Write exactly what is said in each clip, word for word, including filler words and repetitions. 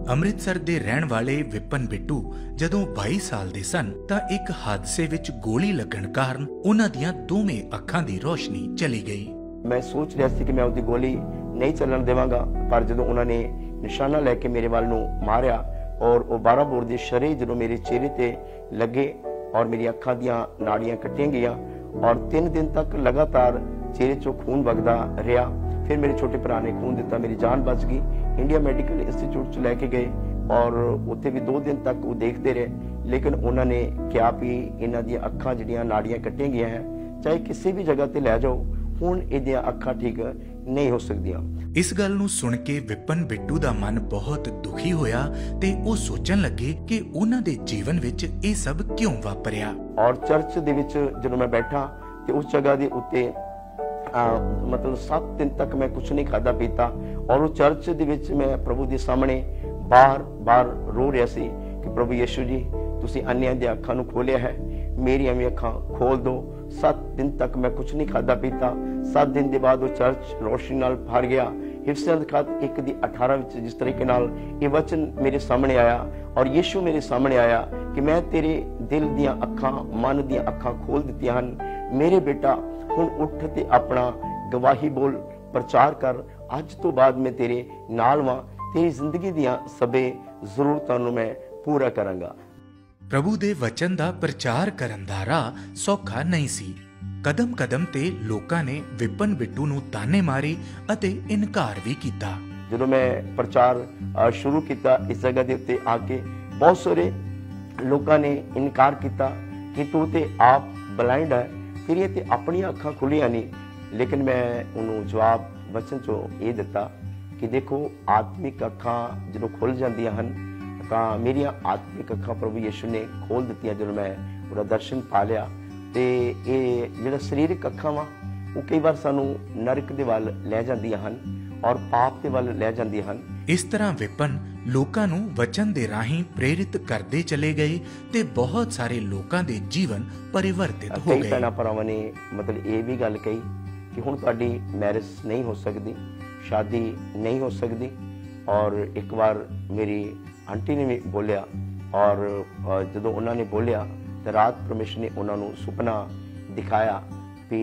ਅੰਮ੍ਰਿਤਸਰ ਦੇ ਰਹਿਣ ਵਾਲੇ ਵਿਪਨ ਬਿੱਟੂ ਜਦੋਂ ਬਾਈ ਸਾਲ ਦੇ ਸਨ ਤਾਂ ਇੱਕ ਹਾਦਸੇ ਵਿੱਚ ਗੋਲੀ ਲੱਗਣ ਕਾਰਨ ਉਹਨਾਂ ਦੀਆਂ ਦੋਵੇਂ ਅੱਖਾਂ ਦੀ ਰੋਸ਼ਨੀ ਚਲੀ ਗਈ। मैं सोच रहा सी कि मैं उसकी गोली नहीं चलन देवांगा, पर जो उन्होंने निशाना लैके मेरे वाल नूं मारिया और वो बारह बोर के शरे जो मेरे चेहरे ते लगे और मेरी अखां दियां नाड़ियां कट्टियां गई और तीन दिन तक लगातार चेहरे चों खून वगदा रहा। फिर मेरे छोटे भरा ने खून दिता, मेरी जान बच गई। इंडिया मैडिकल इंस्टीट्यूट च लैके गए और उत्थे भी दो दिन तक वो देखते रहे, लेकिन उन्होंने कहा भी इन्हां दियां अखां जिहड़ियां नाड़ियां कट्टियां गई हैं, चाहे किसी भी जगह ते लै जाओ, ਹੁਣ ਇਹਦੀਆਂ ਅੱਖਾਂ ਠੀਕ ਨਹੀਂ ਹੋ ਸਕਦੀਆਂ। ਇਸ ਗੱਲ ਨੂੰ ਸੁਣ ਕੇ ਵਿਪਨ ਬਿੱਟੂ ਦਾ ਮਨ ਬਹੁਤ ਦੁਖੀ ਹੋਇਆ ਤੇ ਉਹ ਸੋਚਣ ਲੱਗੇ ਕਿ ਉਹਨਾਂ ਦੇ ਜੀਵਨ ਵਿੱਚ ਇਹ ਸਭ ਕਿਉਂ ਵਾਪਰਿਆ। ਔਰ ਚਰਚ ਦੇ ਵਿੱਚ ਜਦੋਂ ਮੈਂ ਬੈਠਾ ਤੇ ਉਸ ਜਗ੍ਹਾ ਦੇ ਉੱਤੇ ਮਤਲਬ ਸੱਤ ਦਿਨ ਤੱਕ ਮੈਂ ਕੁਝ ਨਹੀਂ ਖਾਦਾ ਪੀਤਾ ਔਰ ਉਹ ਚਰਚ ਦੇ ਵਿੱਚ ਮੈਂ ਪ੍ਰਭੂ ਦੇ ਸਾਹਮਣੇ ਬਾਰ ਬਾਰ ਰੋ ਰਿਹਾ ਸੀ ਕਿ ਪ੍ਰਭੂ ਯਿਸੂ ਜੀ, ਤੁਸੀਂ ਅੰਨ੍ਹਿਆਂ ਦੀਆਂ ਅੱਖਾਂ ਨੂੰ ਖੋਲਿਆ ਹੈ, ਮੇਰੀਆਂ ਵੀ ਅੱਖਾਂ ਖੋਲ ਦਿਓ। सत्त दिन तक मैं कुछ नहीं खाता पीता। सत्त दिन के बाद वो चर्च रोशनी नाल भर गया। हिफसियत खत एक दी अठारह विच जिस तरीके नाल ये वचन मेरे सामने आया और यीशु मेरे सामने आया कि मैं तेरे दिल दियां अखां मन दियां अखां खोल दित्तियां हन, मेरे बेटा हुण उठ ते अपना गवाही बोल, प्रचार कर, अज तो बाद मैं तेरे नाल वां, तेरी जिंदगी दियां सबे जरूरतां नूं मैं पूरा करांगा। ਪ੍ਰਭੂ ਦੇ ਵਚਨ ਦਾ ਪ੍ਰਚਾਰ ਕਰਨ ਦਾ ਰਾਹ ਸੌਖਾ ਨਹੀਂ ਸੀ। ਕਦਮ ਕਦਮ ਤੇ ਲੋਕਾਂ ਨੇ ਵਿਪਨ ਬਿੱਟੂ ਨੂੰ ਤਾਨੇ ਮਾਰੇ ਅਤੇ ਇਨਕਾਰ ਵੀ ਕੀਤਾ। ਜਦੋਂ ਮੈਂ ਪ੍ਰਚਾਰ ਸ਼ੁਰੂ ਕੀਤਾ ਇਸ ਜਗ੍ਹਾ ਦੇ ਉੱਤੇ ਆ ਕੇ ਬਹੁਤ ਸਾਰੇ ਲੋਕਾਂ ਨੇ ਇਨਕਾਰ ਕੀਤਾ ਕਿ ਤੂੰ ਤੇ ਆਪ ਬਲਾਈਂਡ ਹੈ, ਤੇਰੀਆਂ ਤੇ ਆਪਣੀਆਂ ਅੱਖਾਂ ਖੁੱਲੀਆਂ ਨਹੀਂ। ਲੇਕਿਨ ਮੈਂ ਉਹਨੂੰ ਜਵਾਬ ਵਚਨ ਚੋਂ ਇਹ ਦਿੱਤਾ ਕਿ ਦੇਖੋ, ਆਤਮਿਕ ਅੱਖਾਂ ਜਦੋਂ ਖੁੱਲ ਜਾਂਦੀਆਂ ਹਨ ਤਾਂ ਮੇਰੀਆਂ ਆਤਮਿਕ ਅੱਖਾਂ ਪ੍ਰਭੂ ਯਿਸੂ ਨੇ ਖੋਲ ਦਿੱਤੀਆਂ। ਜਦੋਂ ਮੈਂ ਉਹਦਾ ਦਰਸ਼ਨ ਪਾ ਲਿਆ ਤੇ ਇਹ ਜਿਹੜਾ ਸਰੀਰਕ ਅੱਖਾਂ ਵਾ ਉਹ ਕਈ ਵਾਰ ਸਾਨੂੰ ਨਰਕ ਦੇ ਵੱਲ ਲੈ ਜਾਂਦੀਆਂ ਹਨ ਔਰ ਪਾਪ ਦੇ ਵੱਲ ਲੈ ਜਾਂਦੀਆਂ ਹਨ। ਇਸ ਤਰ੍ਹਾਂ ਵਿਪਨ ਲੋਕਾਂ ਨੂੰ ਵਚਨ ਦੇ ਰਾਹੀਂ ਪ੍ਰੇਰਿਤ ਕਰਦੇ ਚਲੇ ਗਏ ਤੇ ਬਹੁਤ ਸਾਰੇ ਲੋਕਾਂ ਦੇ ਜੀਵਨ ਪਰਿਵਰਤਿਤ ਹੋ ਗਏ। ਕਈ ਭੈਣਾਂ ਭਰਾਵਾਂ ਨੇ ਮਤਲਬ ਇਹ ਵੀ ਗੱਲ ਕਹੀ ਕਿ ਹੁਣ ਤੁਹਾਡੀ ਮੈਰਿਜ ਨਹੀਂ ਹੋ ਸਕਦੀ, ਸ਼ਾਦੀ ਨਹੀਂ ਹੋ ਸਕਦੀ। ਔਰ ਇੱਕ ਵਾਰ ਮੇਰੀ आंटी ने भी बोलिया और जो उन्होंने बोलिया तो रात परमेश्वर ने उन्होंने सुपना दिखाया कि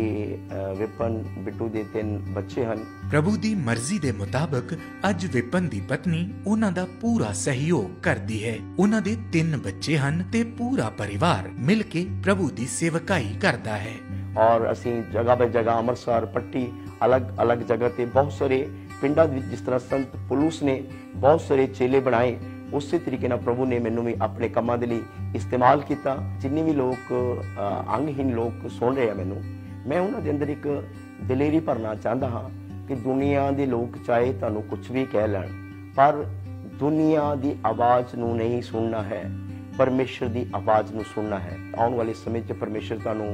विपन बिट्टू दे तीन बच्चे हैं। प्रभु दी मर्जी दे मुताबिक अज विपन दी पत्नी उन्हां दा पूरा सहयोग करदी है। उन्हां दे तीन बच्चे हैं ते पूरा परिवार मिल के प्रभु दी सेवकाई करदा है। और असी जगह बाय जगह अमृतसर पट्टी अलग अलग जगह ते बहुत सारे पिंडा जिस तरह संत पुलूस ने बहुत सारे चेले बनाए, उस तरीके नाल प्रभु ने मैनू भी अपने कामां दे लई इस्तेमाल किया। जिन्ने भी लोग अंगहीन लोग सुन रहे हैं मैनू, मैं उन्हां दे अंदर एक दलेरी भरना चाहता हाँ कि दुनिया के लोग चाहे तुहानू कुछ भी कह लैण, पर दुनिया की आवाज़ नू नहीं सुनना है, परमेश्वर की आवाज़ नू सुनना है। आने वाले समय च परमेश्वर तुहानू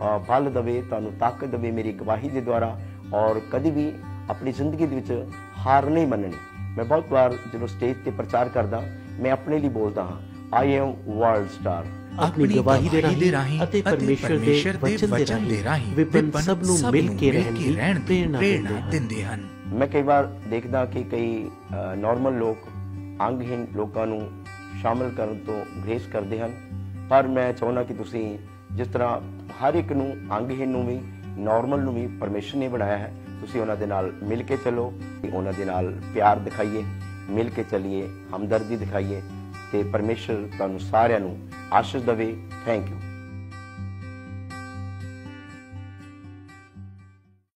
बल दवे, तुहानू ताकत दवे मेरी गवाही के द्वारा, और कभी भी अपनी जिंदगी दे विच हार नहीं मननी। मैं बहुत बार जो स्टेज पे प्रचार करदा, मैं अपने लिए बोलता हाँ, आई एम वर्ल्ड स्टार। अपनी गवाही दे राहीं अते परमेश्वर दे वचन दे राहीं विपन सब नूं मिल के रहण दी प्रेरणा दिंदे हन। मैं कई बार देखदा कि कई नॉर्मल लोग अंगहीन लोगों नूं शामिल करन तो ग्रेस करते हैं, पर मैं चाहुंदा कि तुसीं जिस तरह हर एक नूं अंगहीन नूं भी नॉर्मल नूं भी परमेश्वर ने बनाया है, ਤੁਸੀਂ ਉਹਨਾਂ ਦੇ ਨਾਲ ਮਿਲ ਕੇ ਚਲੋ, ਉਹਨਾਂ ਦੇ ਨਾਲ ਪਿਆਰ ਦਿਖਾਈਏ, ਮਿਲ ਕੇ ਚੱਲੀਏ, ਹਮਦਰਦੀ ਦਿਖਾਈਏ ਤੇ ਪਰਮੇਸ਼ਰ ਤੁਹਾਨੂੰ ਸਾਰਿਆਂ ਨੂੰ ਆਸ਼ੀਸ਼ ਦੇਵੇ। Thank you.